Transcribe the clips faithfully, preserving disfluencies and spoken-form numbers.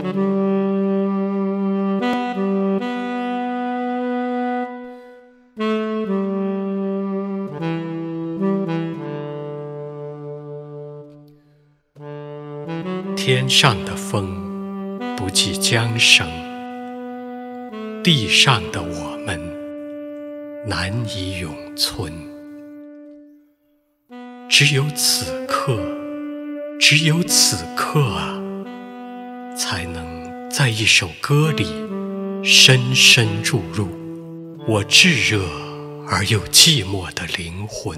天上的风不计江声，地上的我们难以永存。只有此刻，只有此刻啊，才能在一首歌里深深注入我炙热而又寂寞的灵魂。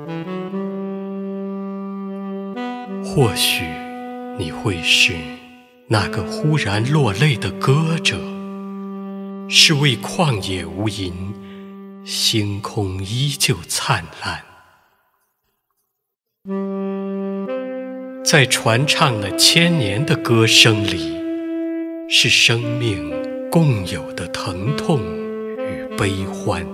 或许你会是那个忽然落泪的歌者，是为旷野无垠，星空依旧灿烂。在传唱了千年的歌声里，是生命共有的疼痛与悲欢。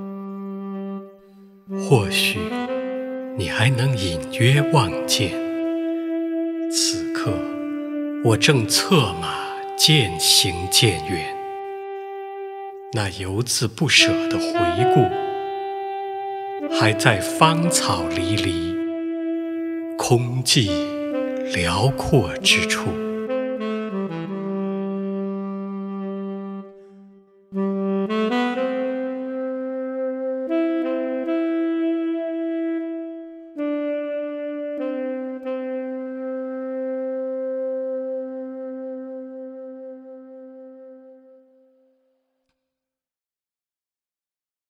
或许你还能隐约望见，此刻我正策马渐行渐远，那犹自不舍的回顾，还在芳草离离、空寂辽阔之处。